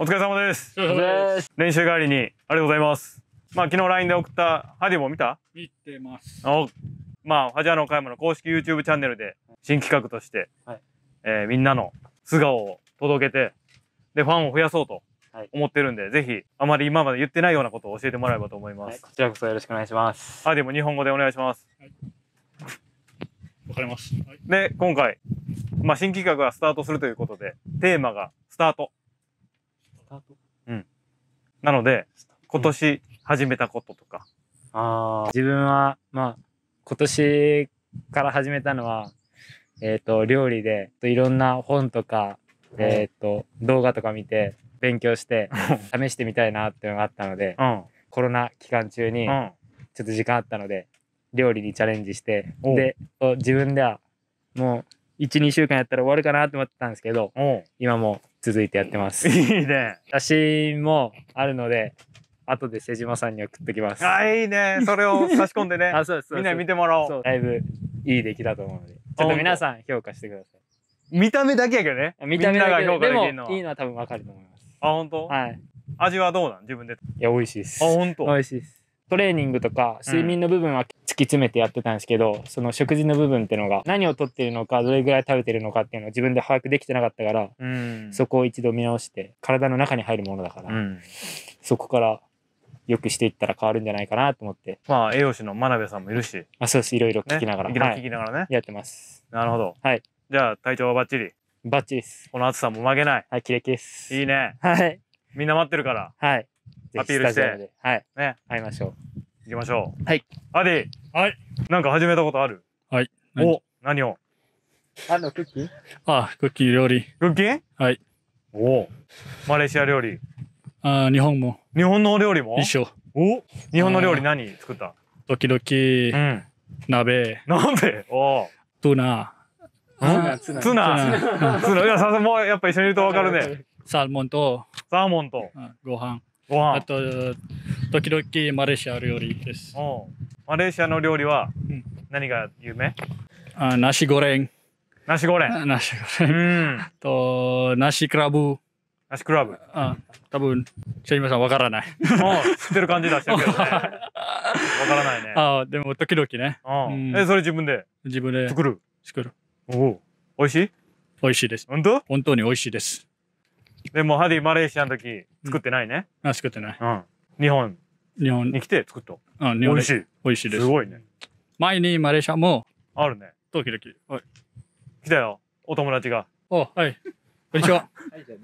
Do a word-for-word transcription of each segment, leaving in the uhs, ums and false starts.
お疲れ様です。 お疲れ様です。 練習帰りにありがとうございます。まあ昨日 ライン で送ったハディも見た？ 見てます。 おまあファジャーノ岡山の公式 ユーチューブ チャンネルで新企画として、はい、えー、みんなの素顔を届けて、でファンを増やそうと思ってるんで、はい、ぜひあまり今まで言ってないようなことを教えてもらえばと思います。はい、 こちらこそよろしくお願いします。 ハディも日本語でお願いします。はい、 わかります。はい、 で今回、まあ新企画がスタートするということで、テーマがスタート。 スタート。 うん。なので今年始めたこととか。 うん、ああ、自分はまあ今年から始めたのはえっ、ー、と料理でいろんな本とかえっ、ー、と動画とか見て勉強して試してみたいなっていうのがあったので、うん、コロナ期間中にちょっと時間あったので料理にチャレンジして、で自分ではもういち、にしゅうかんやったら終わるかなって思ってたんですけど、今も続いてやってます。 いいね。 写真もあるので後で瀬島さんに送ってきます。 あ、いいね。それを差し込んでね。 あ、そうです。 みんなに見てもらおう。 だいぶいい出来だと思うので、ちょっと皆さん評価してください。 見た目だけやけどね。 見た目だけが評価できるのは。 でもいいのは多分わかると思います。 あ、本当？ はい。 味はどうなん？自分で。 いや、美味しいです。 あ、本当？ 美味しいです。トレーニングとか睡眠の部分は突き詰めてやってたんですけど、うん、その食事の部分っていうのが何をとっているのかどれぐらい食べてるのかっていうのを自分で把握できてなかったから、うん、そこを一度見直して体の中に入るものだから、うん、そこからよくしていったら変わるんじゃないかなと思って。 まあ栄養士の真鍋さんもいるし、 あ、そうです。いろいろ聞きながら、 ね、聞きながらね、 はい、やってます。 なるほど。 はい。 じゃあ体調はバッチリ？ バッチリです。 この暑さも負けない。 はい、キレキレです。 いいね。 はい。 みんな待ってるから。 はい。 アピールして、 はい。 ね、 会いましょう。 行きましょう。 はい。 アディ。 はい。 なんか始めたことある？ はい。 お、何を？ あのクッキー？ あ、クッキー料理。 クッキー？ はい。 お、マレーシア料理。 あ、日本も。 日本の料理も？ 一緒。 お、日本の料理何作った？ 時々、うん、鍋。 鍋？お。 ツナ。 ツナ。ツナ。ツナ。いや、さすがもうやっぱ一緒にいるとわかるね。 サーモンと。 サーモンと。 ご飯。 ご飯。 あと、時々マレーシア料理です。 お、マレーシアの料理は何が有名？ あ、ナシゴレン。 ナシゴレン。 ナシゴレン。うん。と、ナシクラブ。 ナシクラブ。 あ、多分、シェイマさんわからない。 知ってる感じ出してるけどね。わからないね。 あ、でも時々ね。 え、それ自分で？ 自分で。 作る？ 作る。 おお。美味しい？ 美味しいです。 本当？ 本当に美味しいです。 でもハディマレーシアの時作ってないね。 あ、作ってない。 うん。日本。 日本に来て作った。 あ、 美味しい。 美味しいです。 すごいね。 前にマレーシアも。 あるね。 時々。はい。 来たよ。お友達が。 お、はい。こんにちは。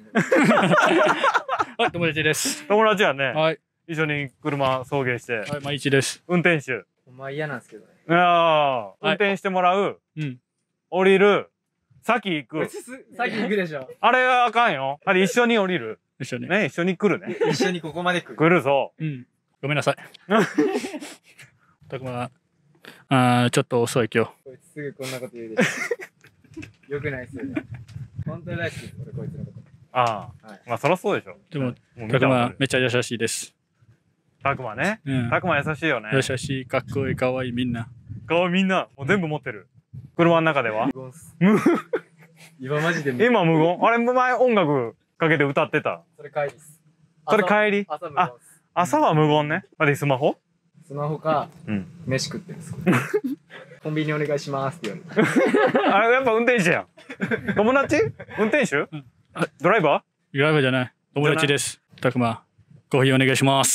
はい、友達です。 友達はね。 はい。 一緒に車送迎して。 はい、毎日です。 運転手。 お前嫌なんですけどね。 いや、運転してもらう。うん。降りる。先行く。 先行くでしょ。 あれはあかんよ。あれ一緒に降りる。 一緒に。 ね、一緒に来るね。 一緒にここまで来る。 来るぞ。 うん。ごめんなさい。たくま、あ、ちょっと遅い今日。 こいつすぐこんなこと言うでしょ。よくないっすよね。本当に大好きです、俺こいつのこと。ああ。まあそりゃそうでしょ。 でも、たくまめっちゃ優しいです。 たくまね。たくま優しいよね。 優しい、かっこいい、かわいいみんな。 かわいいみんな。もう全部持ってる。車の中では？無言。 今マジで無言。 今無言？あれ前音楽かけて歌ってた。 それ帰りです。 それ帰り？ 朝無言。 朝は無言ね。あれスマホ？ スマホか、飯食ってるんです。コンビニお願いしますって言われて。 あれやっぱ運転手やん。友達？運転手？ドライバー？ドライバーじゃない。友達です。たくま、コーヒーお願いします。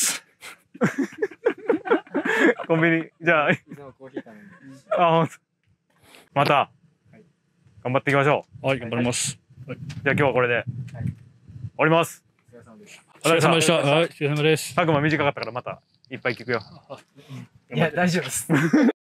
コンビニ、じゃあ。あ、ほんと。また、頑張っていきましょう。はい、頑張ります。 じゃあ今日はこれで、終わります。 お疲れ様でした。はい、お疲れ様です。 たくま短かったからまたいっぱい聞くよ。 いや、大丈夫です。